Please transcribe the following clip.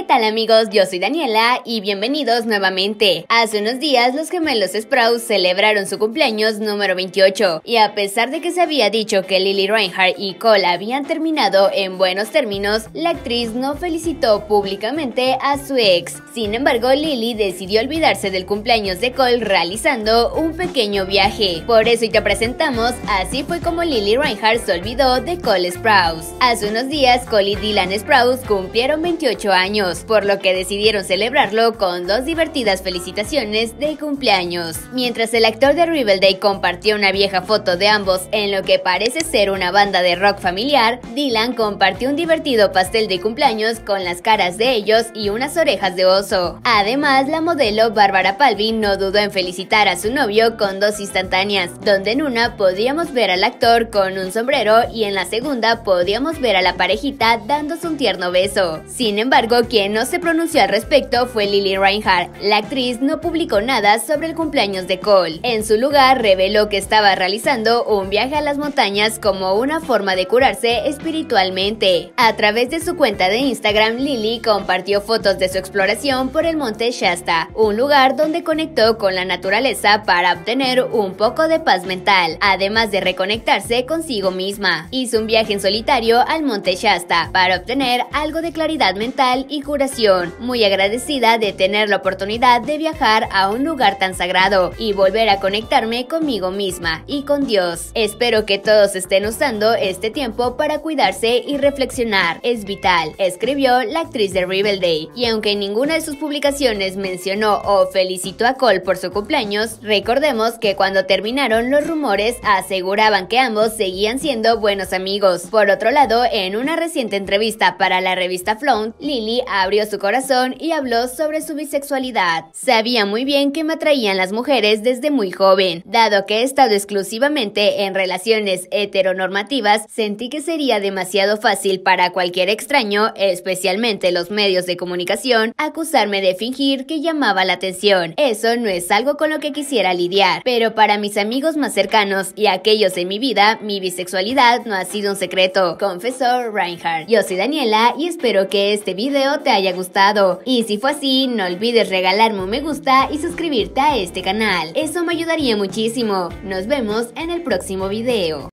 tal amigos? Yo soy Daniela y bienvenidos nuevamente. Hace unos días los gemelos Sprouse celebraron su cumpleaños número 28 y a pesar de que se había dicho que Lili Reinhart y Cole habían terminado en buenos términos, la actriz no felicitó públicamente a su ex. Sin embargo, Lili decidió olvidarse del cumpleaños de Cole realizando un pequeño viaje. Por eso hoy te presentamos Así fue como Lili Reinhart se olvidó de Cole Sprouse. Hace unos días Cole y Dylan Sprouse cumplieron 28 años, por lo que decidieron celebrarlo con dos divertidas felicitaciones de cumpleaños. Mientras el actor de Riverdale compartió una vieja foto de ambos en lo que parece ser una banda de rock familiar, Dylan compartió un divertido pastel de cumpleaños con las caras de ellos y unas orejas de oso. Además, la modelo Barbara Palvin no dudó en felicitar a su novio con dos instantáneas, donde en una podíamos ver al actor con un sombrero y en la segunda podíamos ver a la parejita dándose un tierno beso. Sin embargo, quien no se pronunció al respecto fue Lili Reinhart. La actriz no publicó nada sobre el cumpleaños de Cole. En su lugar, reveló que estaba realizando un viaje a las montañas como una forma de curarse espiritualmente. A través de su cuenta de Instagram, Lili compartió fotos de su exploración por el monte Shasta, un lugar donde conectó con la naturaleza para obtener un poco de paz mental, además de reconectarse consigo misma. Hizo un viaje en solitario al monte Shasta para obtener algo de claridad mental y curación, muy agradecida de tener la oportunidad de viajar a un lugar tan sagrado y volver a conectarme conmigo misma y con Dios. Espero que todos estén usando este tiempo para cuidarse y reflexionar, es vital, escribió la actriz de Riverdale. Y aunque en ninguna de sus publicaciones mencionó o felicitó a Cole por su cumpleaños, recordemos que cuando terminaron los rumores aseguraban que ambos seguían siendo buenos amigos. Por otro lado, en una reciente entrevista para la revista Flaunt, Lili abrió su corazón y habló sobre su bisexualidad. Sabía muy bien que me atraían las mujeres desde muy joven. Dado que he estado exclusivamente en relaciones heteronormativas, sentí que sería demasiado fácil para cualquier extraño, especialmente los medios de comunicación, acusarme de fingir que llamaba la atención. Eso no es algo con lo que quisiera lidiar, pero para mis amigos más cercanos y aquellos en mi vida, mi bisexualidad no ha sido un secreto, confesó Reinhart. Yo soy Daniela y espero que este video te haya gustado. Y si fue así, no olvides regalarme un me gusta y suscribirte a este canal. Eso me ayudaría muchísimo. Nos vemos en el próximo video.